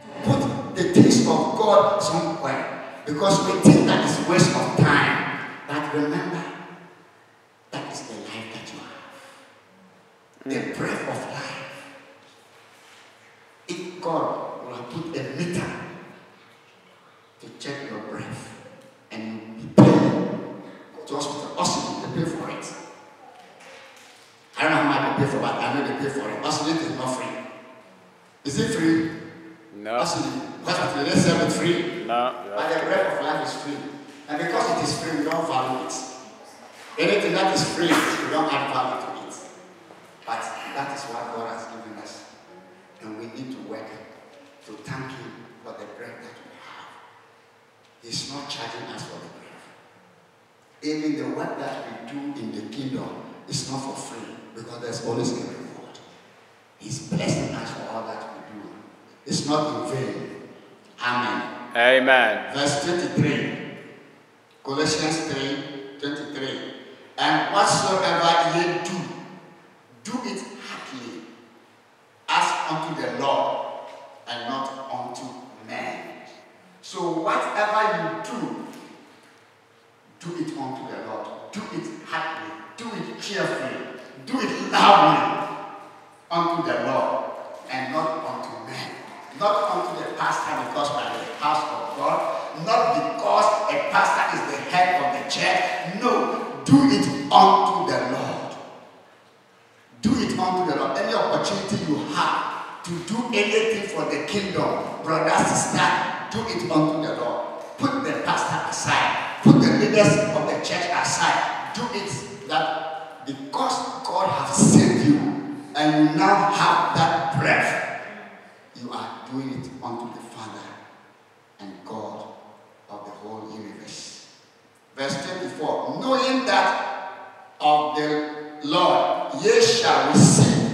put the things of God somewhere, because we think that is waste of time. But remember, that is the life that you have. The breath of life. If God will have put a meter to check your breath, and you pay, go to hospital, oxygen, they pay for it. I don't know how much they pay for, but I know they pay for it. Oxygen is not free. Is it free? No. Oxygen, hospital, they sell it free. No. But the breath of life is free. And because it is free, we don't value it. Anything that is free, we don't add value to it. But that is what God has given us. And we need to work to thank Him for the breath that we have. He's not charging us for the breath. Even the work that we do in the kingdom is not for free, because there's always a reward. He's blessing us for all that we do. It's not in vain. Amen. Amen. Verse 23. Colossians 3:23. And whatsoever ye do, do it heartily, as unto the Lord, and not unto men. So whatever you do, do it unto the Lord. Do it heartily. Do it cheerfully. Do it loudly unto the Lord, and not unto men. Not unto the pastor, because we are in the house of God. Not because a pastor is the head of the church. No, do it unto the Lord. Do it unto the Lord. Any opportunity you have to do anything for the kingdom, brother, sister, do it unto the Lord. Put the pastor aside. Put the leaders of the church aside. Do it that because God has saved you and you now have that breath, you are doing it unto the Father and God of the whole universe. Verse 24, knowing that of the Lord ye shall receive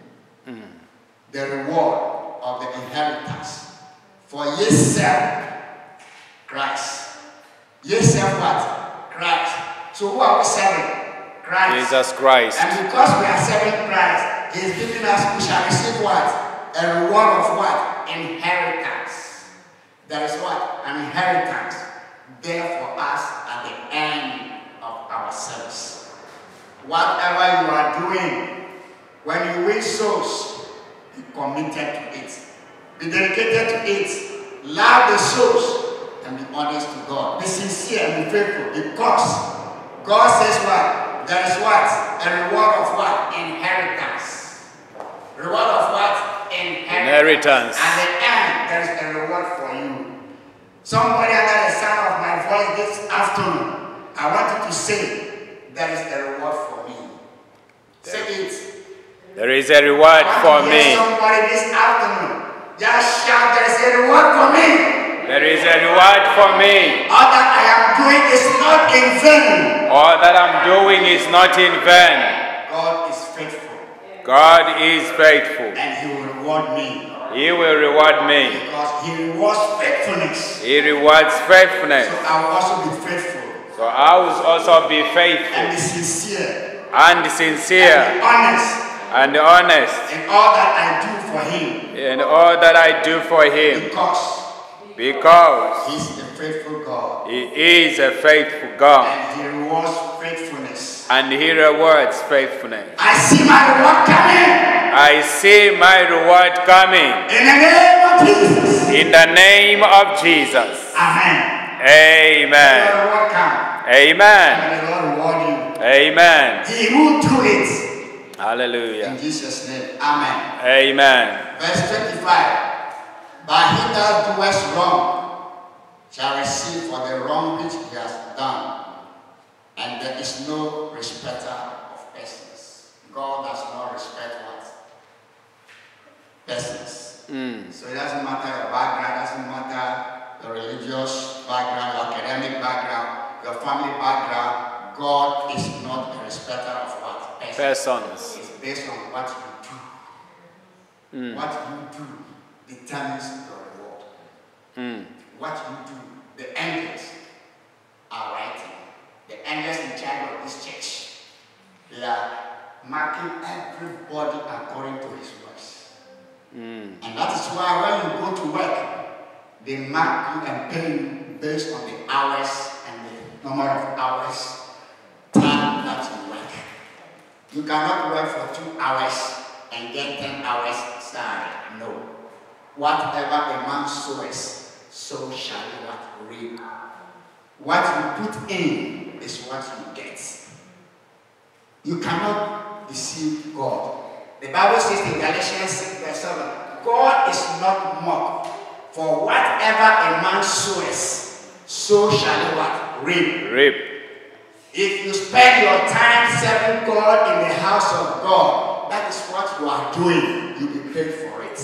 the reward of the inheritance. For ye serve Christ. Ye serve what? Christ. So who are we serving? Christ. Jesus Christ. And because we are serving Christ, He is giving us, we shall receive what? A reward of what? Inheritance. There is what? An inheritance there for us at the end of our service. Whatever you are doing, when you win souls, be committed to it. Be dedicated to it. Love the souls and be honest to God. Be sincere and be faithful, because God says what? There is what? A reward of what? Inheritance. Reward of what? Inheritance. At the end, there is a reward for you. Somebody under the sound of my voice this afternoon, I want you to say, there is a reward for me. Say it. There is a reward for me. Somebody this afternoon, just shout, there is a reward for me. There is a reward for me. All that I am doing is not in vain. All that I'm doing is not in vain. God is faithful. God is faithful. And He will reward me. He will reward me. Because He rewards faithfulness. He rewards faithfulness. So I will also be faithful. So I will also be faithful. And be sincere. And sincere. And be honest. And honest. In all that I do for Him. In all that I do for Him. Because He is a faithful God. He is a faithful God. And He rewards faithfulness. And He rewards faithfulness. I see my reward coming. I see my reward coming. In the name of Jesus. In the name of Jesus. Amen. Amen. May your reward come. Amen. May the Lord reward you. Amen. He will do it. Hallelujah. In Jesus' name. Amen. Amen. Verse 25. But he that doeth wrong shall receive for the wrong which he has done. And there is no respecter of persons. God does not respect what? Persons. So it doesn't matter your background, doesn't matter your religious background, your academic background, your family background. God is not a respecter of what? Persons. It's based on what you do. What you do determines your reward. What you do, the angels are writing. The angels in charge of this church, they are marking everybody according to his works. And that is why when you go to work, They mark you and pay you based on the hours and the number of hours, time that you work. You cannot work for 2 hours and get 10 hours salary. No. Whatever a man sows, so shall he reap. What you put in is what you get. You cannot deceive God. The Bible says in Galatians 6 verse 7, God is not mocked. For whatever a man sows, so shall he what? Reap. If you spend your time serving God in the house of God, that is what you are doing. You will be paid for it.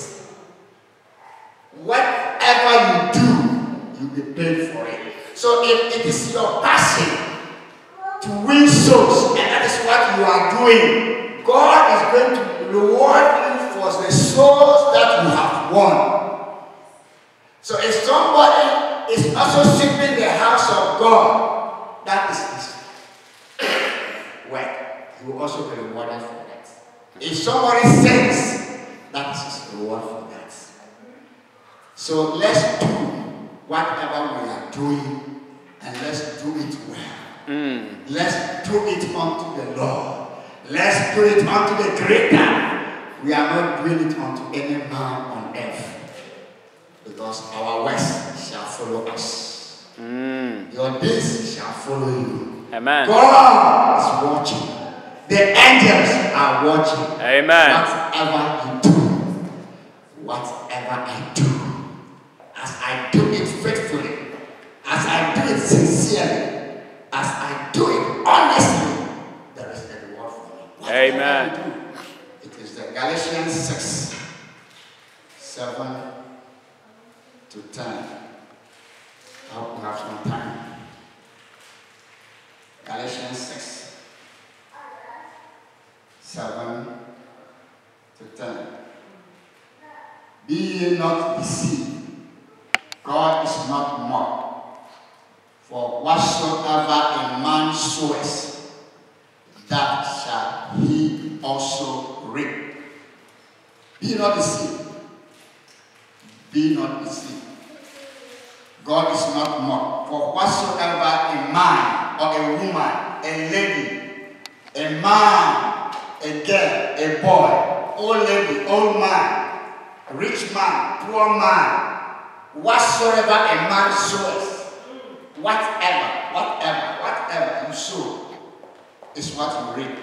Whatever you do, you will be paid for it. So if it is your passion to win souls, and that is what you are doing, God is going to reward you for the souls that you have won. So if somebody is also sweeping the house of God, that is his work. He will also be rewarded for that. If somebody sings, that is his reward for that. So let's do whatever we are doing, and let's do it well. Let's do it unto the Lord. Let's do it unto the Creator. We are not doing it unto any man on earth, because our works shall follow us. Your deeds shall follow you. Amen. God is watching. The angels are watching. Amen. Whatever I do, as I do it faithfully, as I do it sincerely, as I do it honestly, there is a reward for me. Whatever Amen. I do, it is the Galatians 6, 7 to 10. I hope we have some time. Galatians 6, 7 to 10. Be ye not deceived. God is not mocked. For whatsoever a man soweth, that shall he also reap. Be not deceived. Be not deceived. God is not mocked. For whatsoever a man or a woman, a lady, a man, a girl, a boy, old lady, old man, rich man, poor man, whatsoever a man soweth, whatever you sow is what you reap.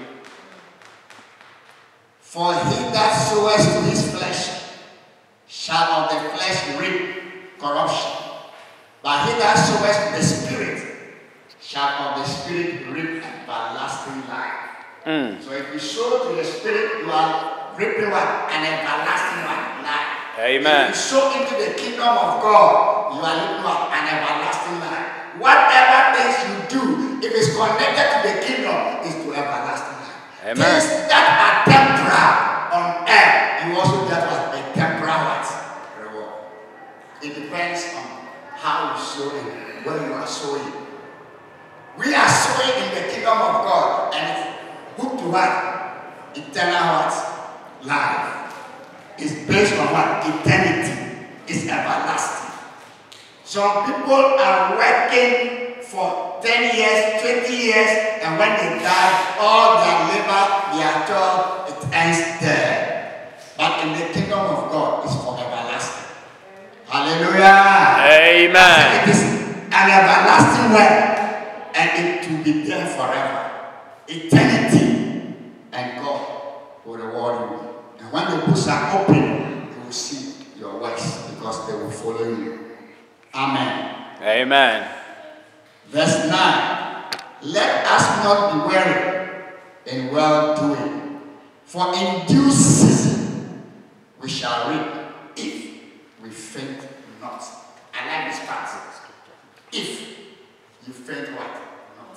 For he that soweth to his flesh shall of the flesh reap corruption, but he that soweth to the Spirit shall of the Spirit reap everlasting life. So if you sow to the Spirit, you are reaping what? An everlasting life. Amen. If you sow into the kingdom of God, you are reaping what? An everlasting life. Whatever things you do, if it's connected to the kingdom, is to everlasting life. Amen. Things that are temporal on earth, you also get what? A temporal reward. It depends on how you sow it, where you are sowing. We are sowing in the kingdom of God, and it's hooked to what? Eternal what? Life. It's based on what? Eternity. It's everlasting. Some people are working for 10 years, 20 years, and when they die, all their labor, their toil, it ends there. But in the kingdom of God, it's for everlasting. Hallelujah. Amen. It is an everlasting work, and it will be there forever. Eternity, and God will reward you. And when the books are open, you will see your works, because they will follow you. Amen. Amen. Verse 9. Let us not be weary in well-doing, for in due season we shall reap, if we faint not. I like this part. If you faint what? Not.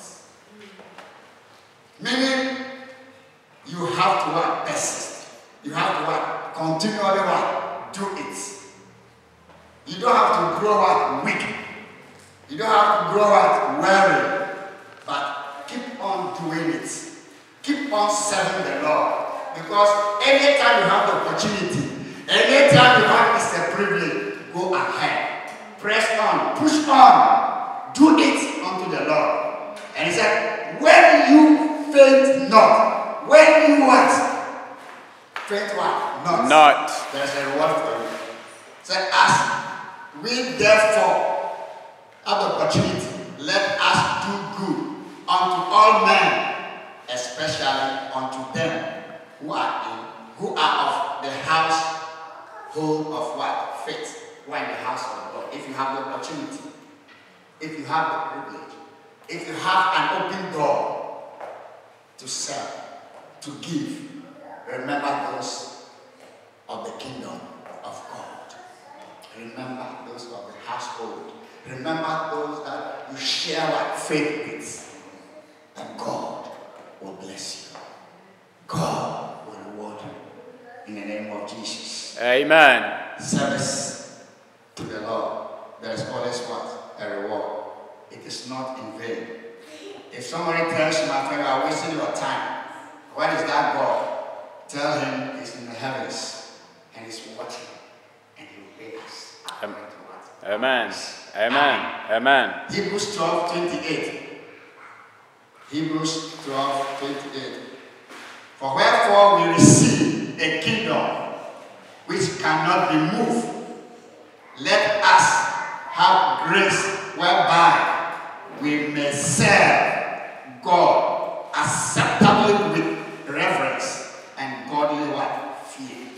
Meaning, you have to what? Persist. You have to what? Continually what? Do it. You don't have to grow up weak. You don't have to grow up weary. But keep on doing it. Keep on serving the Lord. Because anytime you have the opportunity, anytime you have this privilege, go ahead. push on, do it unto the Lord. And he said, when you faint not, when you what? Faint what? Not. There's a reward for you. Said, as we therefore have the opportunity, let us do good unto all men, especially unto them who are of the household of what? Faith. Who are in the house of God. If you have the opportunity, if you have the privilege, if you have an open door to serve, to give, remember those of the kingdom of God. Remember those of the household. Remember those that you share what faith with. And God will bless you. God will reward you. In the name of Jesus. Amen. Service to the Lord. There is always what? A reward. It is not in vain. If somebody tells you, my friend, you are wasting your time, what is that God? Tell him he's in the heavens and he's watching and he will pay us. Amen. Amen. Amen. Hebrews 12:28. Hebrews 12:28. For wherefore we receive a kingdom which cannot be moved. Let us have grace whereby we may serve God acceptably with reverence and godly what? Fear.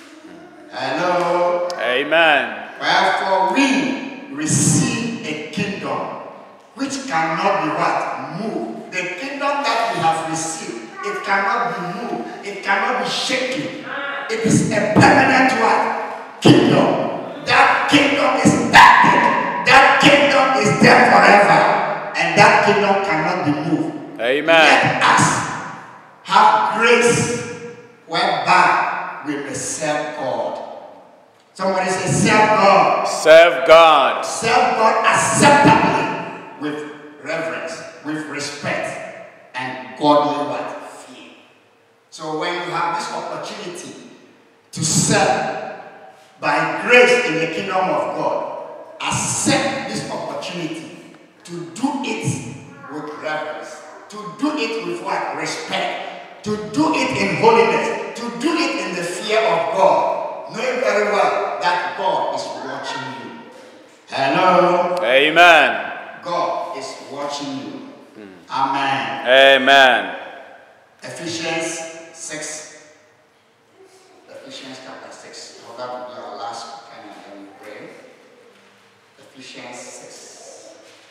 Hello. Amen. Wherefore we receive a kingdom which cannot be what? Moved. The kingdom that we have received, it cannot be moved. It cannot be shaken. It is a permanent what? Kingdom. That kingdom is static. That kingdom is there forever. And that kingdom cannot be moved. Amen. Let us have grace whereby we may serve God. Somebody say, serve God. Serve God. Serve God acceptably with reverence, with respect, and godly what? Fear. So when you have this opportunity to serve by grace in the kingdom of God, accept this opportunity to do it with reverence, to do it with what? Respect, to do it in holiness, to do it in the fear of God, knowing very well that God is watching you. Hello? Amen. God is watching you. Amen. Amen. Ephesians 6. Ephesians chapter 6. Oh, that will be our last and then we pray. Ephesians 6.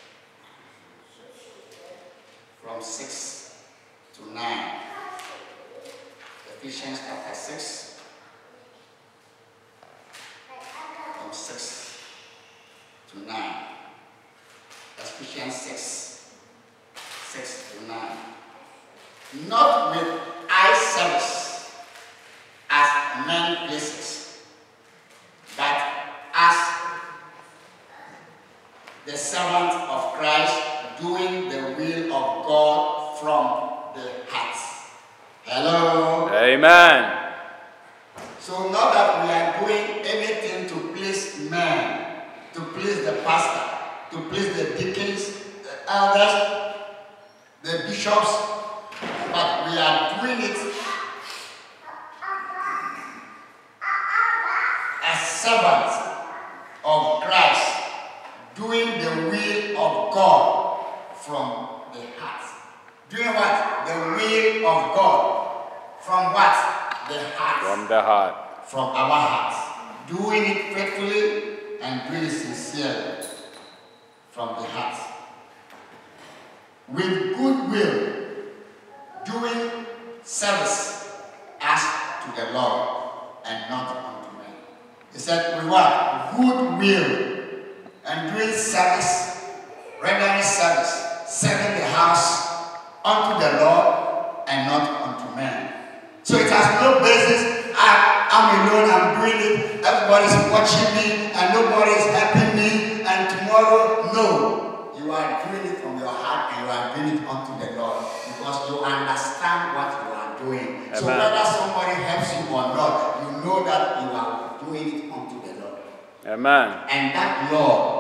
From 6 to 9. Ephesians chapter 6. From 6 to 9. Ephesians 6. 6 to 9. Not with eye service as men pleases, but as the servant of Christ, doing the will of God from the heart. Hello? Amen. So not that we are doing anything to please men, to please the pastor, to please the deacons, the elders, the bishops, but we are doing it as servants of Christ, doing the will of God from the heart. Doing what? The will of God. From what? The heart. From the heart. From our hearts. Doing it faithfully and doing it sincerely. From the heart. With good will. Doing service as to the Lord and not unto men. He said, with what? Good will. And doing service, rendering service, serving the house unto the Lord and not unto men. So it has no basis. I'm alone, I'm doing it, everybody's watching me, and nobody is helping me, and tomorrow, no. You are doing it from your heart and you are doing it unto the Lord because you understand what you are doing. Amen. So whether somebody helps you or not, you know that you are doing it unto the Lord. Amen. And that Lord will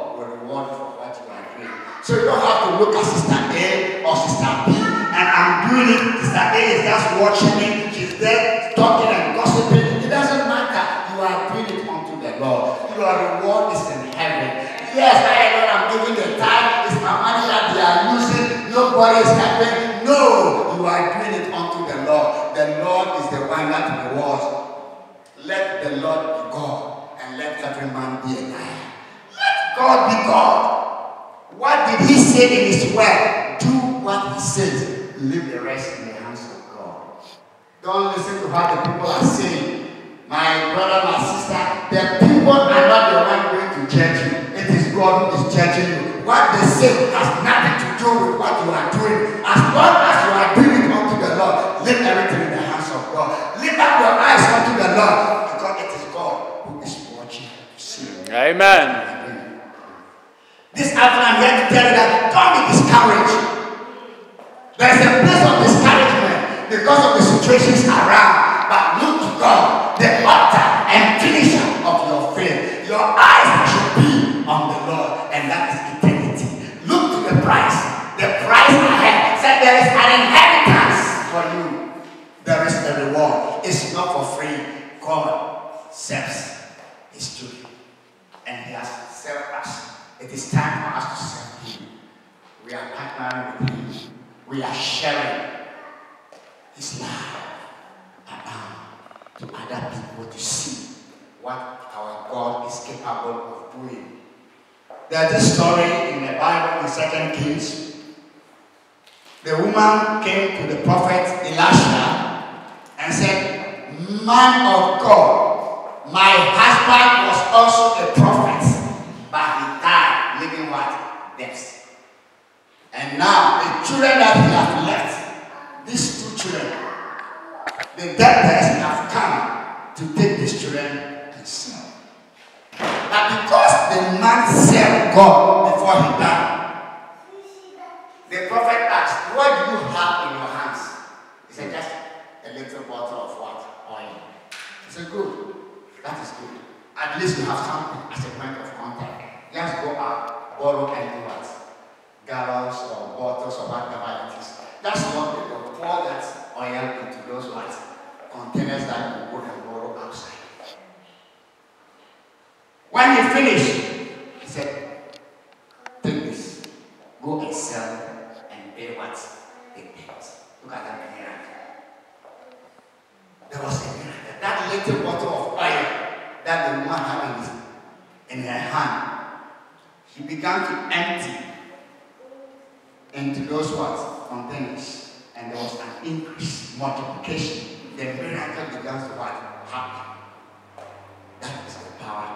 reward for what you are doing. So you don't have to look at Sister A or Sister B, and I'm doing it. Sister A is just watching me. She's there talking and gossiping. It doesn't matter. You are doing it unto the Lord. Your reward is in heaven. Yes, I'm giving the tithe. It's my money that they are using. Nobody is helping. No, you are doing it unto the Lord. The Lord is the one that rewards. Let the Lord be God, and let every man be a liar. Let God be God. What did he say in his word? Do what he says. Leave the rest in the hands of God. Don't listen to what the people are saying. My brother, my sister, the people are not the one going to judge you. It is God who is judging you. What they say has nothing to do with what you are doing. As long as you are doing it unto the Lord, leave everything in the hands of God. Lift up your eyes unto the Lord, because it is God who is watching to see. Amen. This afternoon I'm here to tell you that don't be discouraged. There is a place of discouragement because of the situations around. But look to God, the author and finisher of your faith. Your eyes should be on the Lord, and that is eternity. Look to the price. The price ahead. Said there is an inheritance for you. There is a reward. It's not for free. God serves his children, and he has served us. It is time for us to serve him. We are partnering with him. We are sharing his life to other people to see what our God is capable of doing. There's a story in the Bible in 2 Kings. The woman came to the prophet Elisha and said, "Man of God, my husband was also a prophet, but he died living what? Death. And now the children that he has left, these 2 children, the debtors have come to take these children and sell." But because the man served God before he died, the prophet asked, "What do you have in your hands?" He said, "Just a little bottle of what? Oil." He said, "Good. That is good. At least you have something as a point of contact. Just go out, borrow and do what? Gallons or bottles or whatever it is. That's what they do. Pour that oil into those what? Containers that you go and borrow outside." When he finished, he said, "Take this. Go and sell and pay what? The debt." Look at that miracle. There was a miracle. That little bottle of oil that the woman had in her hand, she began to empty into those what? Containers. And there was an increase, multiplication. The miracle began to what? Happen. That is the power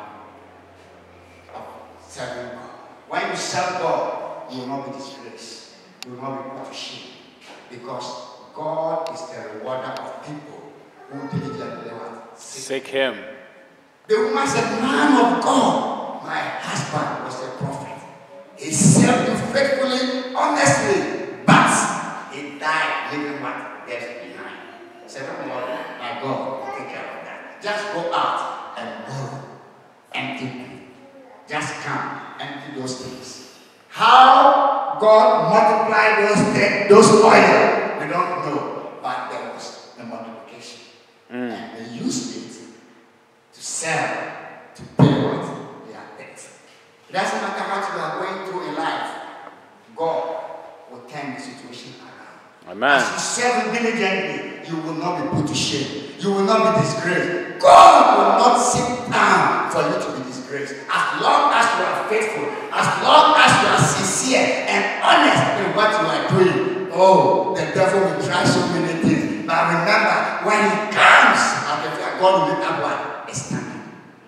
of serving God. When you serve God, you will not be disgraced. You will not be put to shame. Because God is the rewarder of people who diligently seek him. The woman said, "Man of God, my husband was a prophet. He served you faithfully, honestly, but he died leaving what? Death behind." He said, "Don't worry, my God will take care of that. Just go out and borrow empty. Just come, empty those things." How God multiplied those oil, we don't know, but there was a multiplication. And they used it to sell, to pay what? Their debt. It doesn't matter what you are going through in life, God will turn the situation around. Amen. As you serve diligently, you will not be put to shame. You will not be disgraced. God will not sit down for you to be disgraced. As long as you are faithful, as long as you are sincere and honest in what you are doing, oh, the devil will try so many things. But remember, when he comes, God will lift up what? A standard.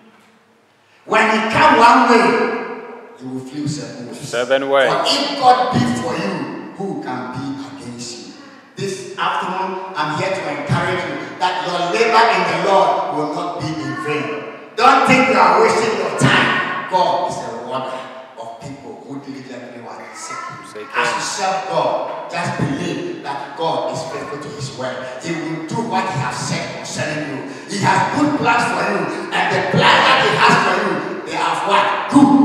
When he comes one way, he will flee 7 ways. 7 ways. For if God be for you, who can be against you? This afternoon, I'm here to encourage you that your labor in the Lord will not be in vain. Don't think you are wasting your time. God is a rewarder of people who diligently want to seek him. As you serve God, just believe that God is faithful to his word. He will do what he has said concerning you. He has good plans for you, and the plans that he has for you, they are what? Good